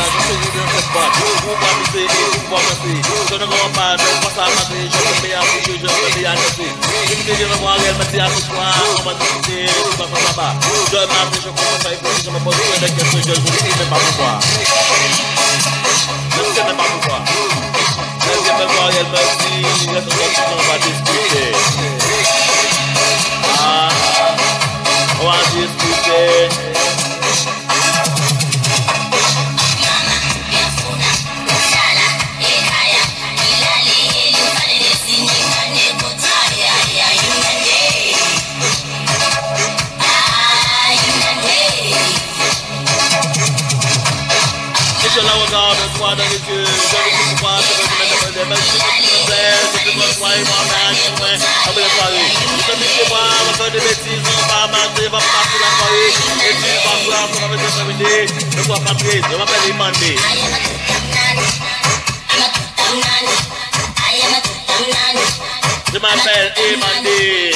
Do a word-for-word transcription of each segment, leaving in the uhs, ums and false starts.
je sais que dans cette boîte, vous m'amusez et vous m'amusez. Je ne comprends pas, je ne pense pas à manger, je ne peux pas appliquer, je ne peux pas annoncer. Je me dis de voir, elle me dit à ce soir, on va discuter, tout va faire là-bas. Je m'appelle, je commence à écouter, je me pose des questions, je ne sais même pas pourquoi. Je ne sais même pas pourquoi. Elle vient me voir, elle me dit, reste tranquille, on va discuter. Ah, on va discuter. Je la regarde, toi dans les yeux, je ne sais pas, je veux me demander, même si je me plais, je peux me soigner moi-même, je vais après la soirée. Je te dis chez moi, on va faire des bêtises, on va manger, on va passer la soirée, et puis on va voir, on va faire terminer, je vois Patrice, je m'appelle Imandé. Je m'appelle Imandé.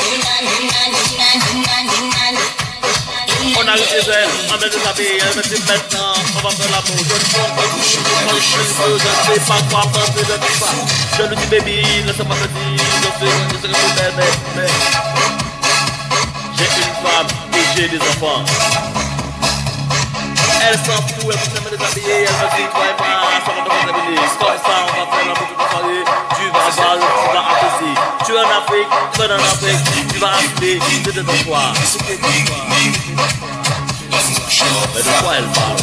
On arrive chez elle, on met des habits, elle me dit maintenant, on va faire l'amour. Je ne sais pas, je ne sais pas quoi penser, je ne sais pas. Je lui dis baby, laisse-moi te dire, je sais, je sais que je t'aime, mais j'ai une femme et j'ai des enfants. Elle s'en fout, elle peut me déshabiller, elle me dit toi et moi, ça va te révéler. Comme ça, on va faire l'amour toute la soirée, tu vas voir, tu vas apprécier. Tu es en Afrique, tu es en Afrique, tu vas appeler, c'est de ton choix. Mais de quoi elle parle?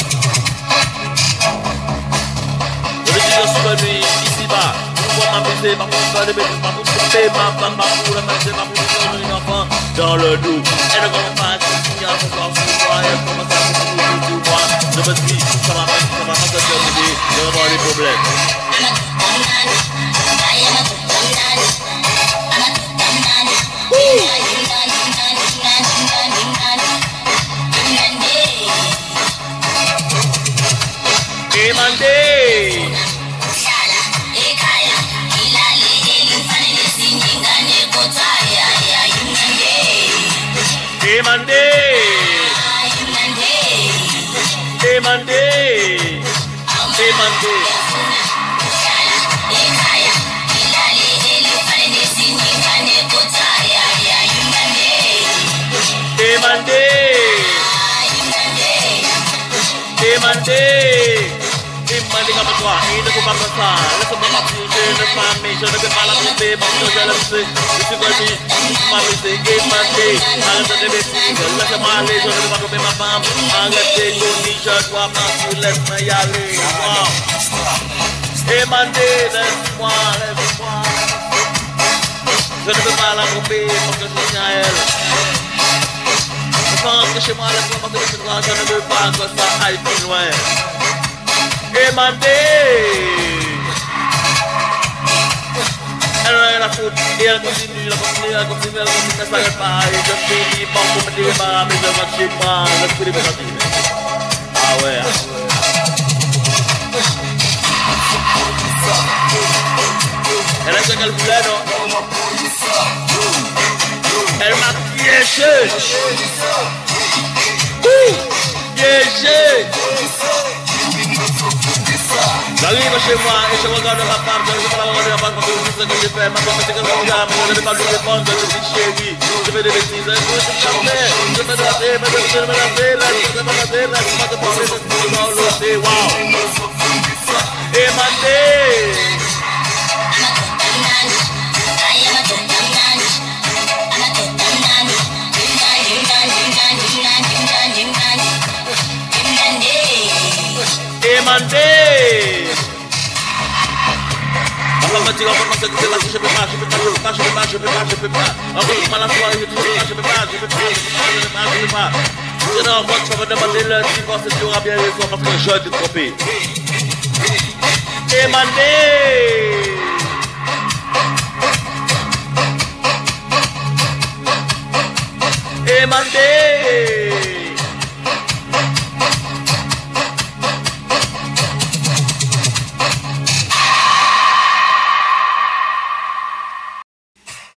Je lui dis je suis venu ici-bas pour m'amuser, pas pour faire des bêtises, pas pour couper ma femme, pas pour la mettre, pas pour faire un enfant dans le dos. Elle ne comprend pas, elle finit à ce soir sur moi, elle commence à se couper sur moi. Je me dis, ça va pas, ça va pas se terminer, je vais avoir des problèmes. Imandé. Imandé. Imandé. Imandé. Demandé, demandé, demandé comme toi, il ne faut pas faire ça. Laisse-moi m'appuyer, ne famille, je ne vais pas la couper, parce que je le sais. Je suis venu, m'amuser, demandé, arrête de bêtises, laisse-moi aller, je ne vais pas couper ma femme. Arrêtez, Tony, je dois m'assurer, laisse-moi y aller. Demandé, laisse-moi, laisse-moi. Je ne veux pas la couper, parce que je tiens à elle. Je pense que chez moi, laisse-moi passer le temps, je ne veux pas que ça aille plus loin. Demandé. Elle n'a rien à foutre, et elle continue, elle continue, elle continue, elle continue, elle s'arrête pas, et je finis par me débarrasser, mais je rentre chez moi, je suis libéré. Ah ouais, ah ouais. Elle a ce qu'elle voulait, non? Elle m'a piégé. Piégé. J'arrive chez moi et je regarde ma femme, je ne vais pas la regarder ma femme parce que je sais ce que j'ai fait. Ma femme c'est que je regarde, mais je ne vais pas lui répondre, je dis chérie, je fais des bêtises, je fais des charmés, je fais de la paix, mais je fais de la paix, laisse-moi te parler, laisse-moi te parler, laisse-moi te parler, wow. Et ma tête. Demandé. Ma femme me dit encore non, c'est que c'est là que je peux pas, je peux pas, je peux pas, je peux pas, je peux pas, je peux pas. Encore une fois la soirée, je peux pas, je peux pas, je peux pas, je peux pas, je peux pas, je peux pas. Je non, moi tu vas me demander le divorce et tu auras bien raison parce que je t'ai trompé. Demandé. Demandé.